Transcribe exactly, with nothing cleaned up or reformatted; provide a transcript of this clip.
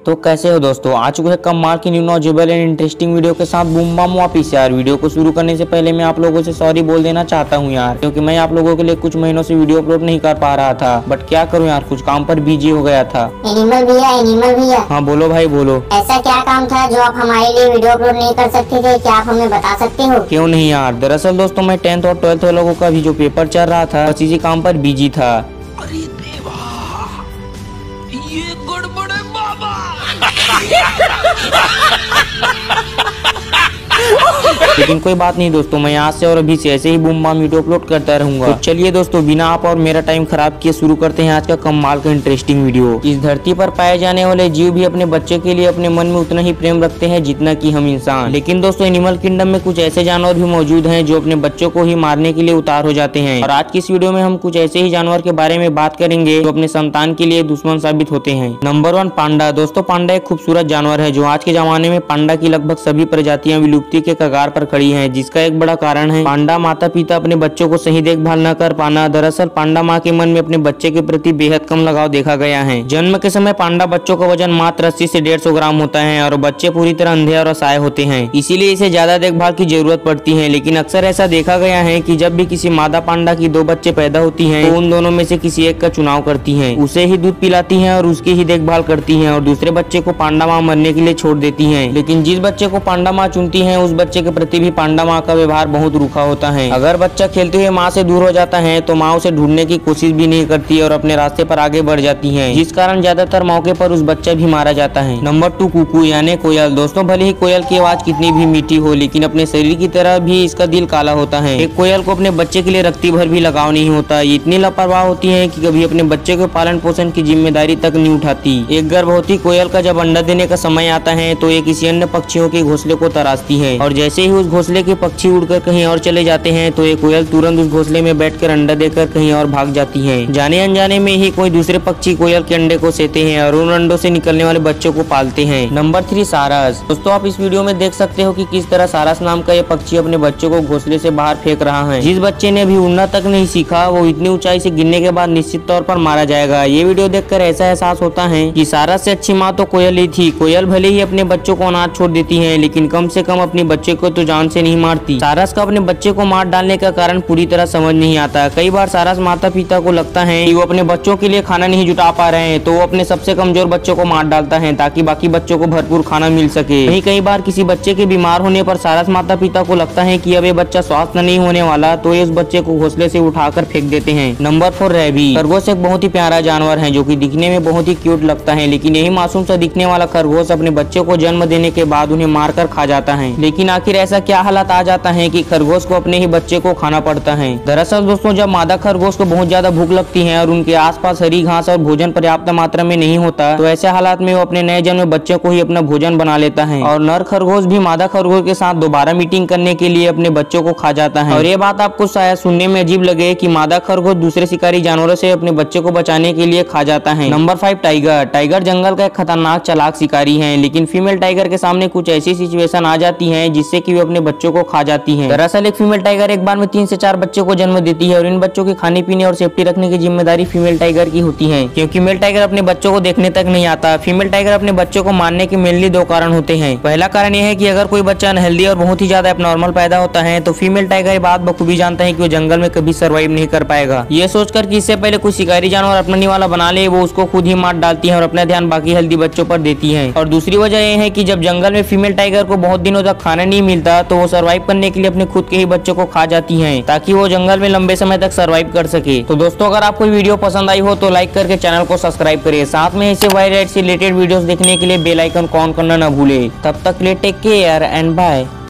तो कैसे हो दोस्तों, आ चुके हैं कमाल की new knowledgeable and interesting video के साथ बूम बम वापिस। यार वीडियो को शुरू करने से पहले मैं आप लोगों से सॉरी बोल देना चाहता हूँ यार, क्योंकि मैं आप लोगों के लिए कुछ महीनों से वीडियो अपलोड नहीं कर पा रहा था। बट क्या करूँ यार, कुछ काम पर बिजी हो गया था। एनिमल भैया एनिमल भैया हाँ बोलो भाई बोलो। ऐसा क्या काम था जो आप हमारे लिए वीडियो अपलोड नहीं कर सकते थे? क्या आप हमें बता सकते हो? क्यों नहीं यार, दरअसल दोस्तों मैं टेंथ और ट्वेल्थ लोगों का भी जो पेपर चल रहा था बस इसी काम पर बिजी था। अरे देवा, ये गड़बड़ है बाबा। लेकिन कोई बात नहीं दोस्तों, मैं आज से और अभी से ऐसे ही बूम बम वीडियो अपलोड करता रहूंगा। तो चलिए दोस्तों, बिना आप और मेरा टाइम खराब किए शुरू करते हैं आज का कमाल का इंटरेस्टिंग वीडियो। इस धरती पर पाए जाने वाले जीव भी अपने बच्चे के लिए अपने मन में उतना ही प्रेम रखते हैं जितना कि हम इंसान। लेकिन दोस्तों एनिमल किंगडम में कुछ ऐसे जानवर भी मौजूद हैं जो अपने बच्चों को ही मारने के लिए उतार हो जाते हैं। और आज की इस वीडियो में हम कुछ ऐसे ही जानवर के बारे में बात करेंगे जो अपने संतान के लिए दुश्मन साबित होते हैं। Number one, panda. दोस्तों पांडा एक खूबसूरत जानवर है जो आज के जमाने में पांडा की लगभग सभी प्रजातियां विलुप्ति के कगार पर खड़ी हैं, जिसका एक बड़ा कारण है पांडा माता पिता अपने बच्चों को सही देखभाल न कर पाना। दरअसल पांडा माँ के मन में अपने बच्चे के प्रति बेहद कम लगाव देखा गया है। जन्म के समय पांडा बच्चों का वजन मात्र अस्सी से डेढ़ सौ ग्राम होता है और बच्चे पूरी तरह अंधे और असहाय होते हैं, इसीलिए इसे ज्यादा देखभाल की जरूरत पड़ती है। लेकिन अक्सर ऐसा देखा गया है कि जब भी किसी मादा पांडा की दो बच्चे पैदा होती हैं, तो उन दोनों में से किसी एक का चुनाव करती हैं, उसे ही दूध पिलाती हैं और उसकी ही देखभाल करती हैं और दूसरे बच्चे को पांडा माँ मरने के लिए छोड़ देती हैं। लेकिन जिस बच्चे को पांडा माँ चुनती है उस बच्चे के प्रति भी पांडा माँ का व्यवहार बहुत रूखा होता है। अगर बच्चा खेलते हुए माँ से दूर हो जाता है तो माँ उसे ढूंढने की कोशिश भी नहीं करती और अपने रास्ते पर आगे बढ़ जाती है, जिस कारण ज्यादातर मौके पर उस बच्चा भी मारा जाता है। नंबर टू, कुकू यानी कोयल। दोस्तों भले ही कोयल की आवाज कितनी भी मीठी हो, लेकिन अपने शरीर की तरह भी इसका दिल काला होता है। एक कोयल को अपने बच्चे के लिए रत्ती भर भी लगाव नहीं होता। ये इतनी लापरवाह होती है कि कभी अपने बच्चे के पालन पोषण की जिम्मेदारी तक नहीं उठाती। एक गर्भवती कोयल का जब अंडा देने का समय आता है तो ये किसी अन्य पक्षियों के घोंसले को तराशती है और जैसे ही उस घोंसले के पक्षी उड़कर कहीं और चले जाते हैं तो ये कोयल तुरंत उस घोंसले में बैठकर अंडा देकर कहीं और भाग जाती है। जाने अनजाने में ही कोई दूसरे पक्षी कोयल के अंडे को सेते हैं और उन अंडों से निकलने वाले बच्चों को पालते हैं। नंबर थ्री, सारस। दोस्तों आप इस वीडियो में देख सकते हो कि किस तरह सारस नाम का ये पक्षी अपने बच्चों को घोंसले से बाहर फेंक रहा है। जिस बच्चे ने अभी उड़ना तक नहीं सीखा वो इतनी ऊंचाई से गिरने के बाद निश्चित तौर पर मारा जाएगा। ये वीडियो देखकर ऐसा एहसास होता है कि सारस से अच्छी माँ तो कोयल ही थी। कोयल भले ही अपने बच्चों को अनाथ छोड़ देती है, लेकिन कम से कम अपने बच्चे को तो जान से नहीं मारती। सारस का अपने बच्चे को मार डालने का कारण पूरी तरह समझ नहीं आता। कई बार सारस माता पिता को लगता है कि वो अपने बच्चों के लिए खाना नहीं जुटा पा रहे हैं, तो वो अपने सबसे कमजोर बच्चों को मार डालता है ताकि बाकी बच्चों को भरपूर खाना मिल सके। वहीं कई बार किसी बच्चे के बीमार होने पर सारस माता पिता को लगता है कि अब ये बच्चा स्वस्थ नहीं होने वाला, तो ये उस बच्चे को घोंसले से उठाकर फेंक देते हैं। Number four, rabbit. खरगोश एक बहुत ही प्यारा जानवर है जो कि दिखने में बहुत ही क्यूट लगता है, लेकिन यही मासूम सा दिखने वाला खरगोश अपने बच्चों को जन्म देने के बाद उन्हें मारकर खा जाता है। लेकिन आखिर ऐसा क्या हालत आ जाता है कि खरगोश को अपने ही बच्चे को खाना पड़ता है? दरअसल दोस्तों जब मादा खरगोश को बहुत ज्यादा भूख लगती है और उनके आसपास हरी घास और भोजन पर्याप्त मात्रा में नहीं होता, तो ऐसे हालात में वो अपने नए जन्मे बच्चे को ही अपना भोजन बना लेता है और नर खरगोश भी मादा खरगोश के साथ दोबारा मीटिंग करने के लिए अपने बच्चों को खा जाता है। और ये बात आपको शायद सुनने में अजीब लगे कि मादा खरगोश दूसरे शिकारी जानवरों से अपने बच्चे को बचाने के लिए खा जाता है। Number five, tiger. टाइगर जंगल का एक खतरनाक चालाक शिकारी है, लेकिन फीमेल टाइगर के सामने कुछ ऐसी सिचुएशन आ जाती है जिससे कि वो अपने बच्चों को खा जाती है। दरअसल एक फीमेल टाइगर एक बार में तीन से चार बच्चों को जन्म देती है और इन बच्चों के खाने पीने और सेफ्टी रखने की जिम्मेदारी फीमेल टाइगर की होती है, क्योंकि मेल टाइगर अपने बच्चों को देखने तक नहीं आता। फीमेल टाइगर अपने बच्चों को मारने के मेनली दो कारण होते हैं। पहला कारण यह है कि अगर कोई बच्चा अनहेल्दी और बहुत ही ज्यादा एबनॉर्मल पैदा होता है तो फीमेल टाइगर बात बखूबी जानता है कि वो जंगल में कभी सर्वाइव नहीं कर पाएगा। ये सोचकर कि इससे पहले कोई शिकारी जानवर अपना वाला बना ले, वो उसको खुद ही मार डालती है और अपना ध्यान बाकी हेल्दी बच्चों पर देती है। और दूसरी वजह यह है कि जब जंगल में फीमेल टाइगर को बहुत दिनों तक खाना नहीं मिलता तो वो सर्वाइव करने के लिए अपने खुद के ही बच्चों को खा जाती है ताकि वो जंगल में लंबे समय तक सर्वाइव कर सके। तो दोस्तों अगर आपको वीडियो पसंद आई हो तो लाइक करके चैनल को सब्सक्राइब करिए, साथ में ऐसे वाइल्ड राइड से रिलेटेड वीडियोस देखने के लिए बेल आइकन ऑन करना न भूले। तब तक के लिए टेक केयर एंड बाय।